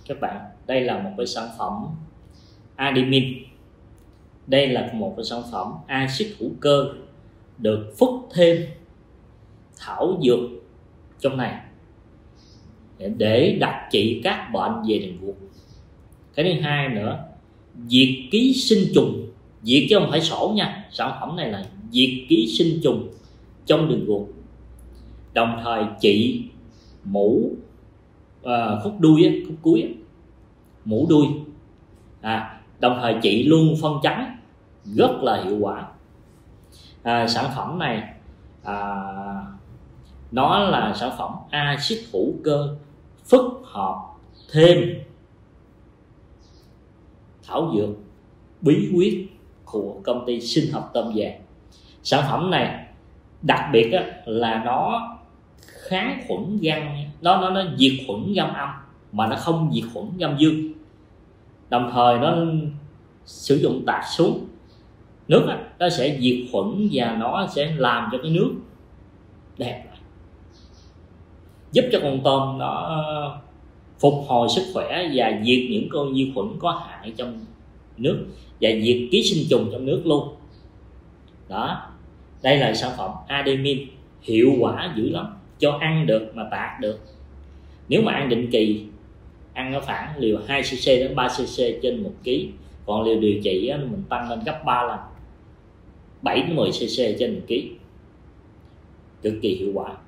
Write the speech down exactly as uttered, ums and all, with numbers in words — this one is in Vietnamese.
các bạn, đây là một cái sản phẩm Ademin. Đây là một cái sản phẩm axit hữu cơ được phức thêm thảo dược trong này để đặc trị các bệnh về đường ruột. Cái thứ hai nữa, diệt ký sinh trùng, diệt chứ không phải sổ nha, sản phẩm này là diệt ký sinh trùng trong đường ruột, đồng thời trị mũ à, khúc đuôi, khúc cuối, mũ đuôi, à, đồng thời trị luôn phân trắng rất là hiệu quả. À, sản phẩm này à, nó là sản phẩm axit hữu cơ phức hợp thêm thảo dược bí quyết của công ty Sinh học Tôm Vàng. Sản phẩm này đặc biệt á, là nó kháng khuẩn gan, nó nó nó diệt khuẩn gan âm mà nó không diệt khuẩn gan dương. Đồng thời nó sử dụng tạt xuống nước á, nó sẽ diệt khuẩn và nó sẽ làm cho cái nước đẹp lại, giúp cho con tôm nó phục hồi sức khỏe và diệt những con vi khuẩn có hại trong nước và diệt ký sinh trùng trong nước luôn. Đó, đây là sản phẩm Ademin, hiệu quả dữ lắm, cho ăn được mà tạt được. Nếu mà ăn định kỳ, ăn ở khoảng liều hai xê xê đến ba xê xê trên một ký, còn liều điều trị á, mình tăng lên gấp ba lần, bảy đến mười xê xê trên một ký, cực kỳ hiệu quả.